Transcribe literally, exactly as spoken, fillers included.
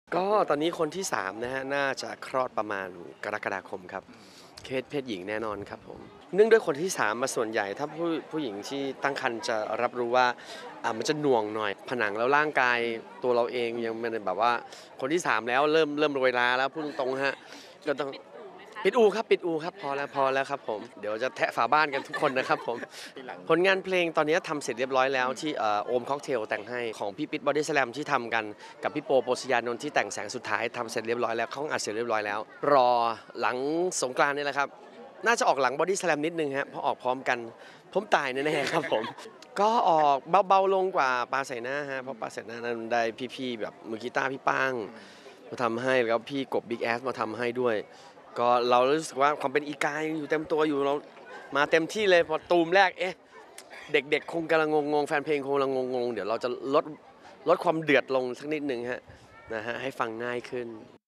ก็ตอนนี้คนที่สามนะฮะน่าจะคลอดประมาณกรกฎาคมครับเพศเพศหญิงแน่นอนครับผมเนื่องด้วยคนที่สามมาส่วนใหญ่ถ้าผู้ผู้หญิงที่ตั้งครรภ์จะรับรู้ว่าอ่ามันจะหน่วงหน่อยผนังแล้วร่างกายตัวเราเองยังไมันแบบว่าคนที่สามแล้วเริ่มเริ่มโรยราแล้วพูดตรงๆฮะก็ต้องปิดอู่ครับปิดอู่ครับพอแล้วพอแล้วครับผมเดี๋ยวจะแทะฝาบ้านกันทุกคนนะครับผมผลงานเพลงตอนนี้ทำเสร็จเรียบร้อยแล้วที่เอ่อโอมค็อกเทลแต่งให้ของพี่ปิ๊ดบอดี้สแลมที่ทำกันกับพี่โปโปชยานนท์ที่แต่งแสงสุดท้ายทำเสร็จเรียบร้อยแล้วเขาอัดเสร็จเรียบร้อยแล้วรอหลังสงกรานต์นี่แหละครับน่าจะออกหลังบอดี้สแลมนิดนึงฮะเพราะออกพร้อมกันผมตายแน่ๆครับผมก็ออกเบาๆลงกว่าปลาใส่หน้าฮะเพราะปลาใส่หน้านั้นได้พี่ๆแบบมือกีตาร์พี่ป้างมาทำให้แล้วพี่กบบิ๊กแอสมาทำให้ด้วย ก็เรารู้สึกว่าความเป็นอีกายอยู่เต็มตัวอยู่เรามาเต็มที่เลยพอตูมแรกเอ๊ะเด็กๆคงกำลังงงๆแฟนเพลงคงกำลังงงๆเดี๋ยวเราจะลดลดความเดือดลงสักนิดหนึ่งฮะนะฮะให้ฟังง่ายขึ้น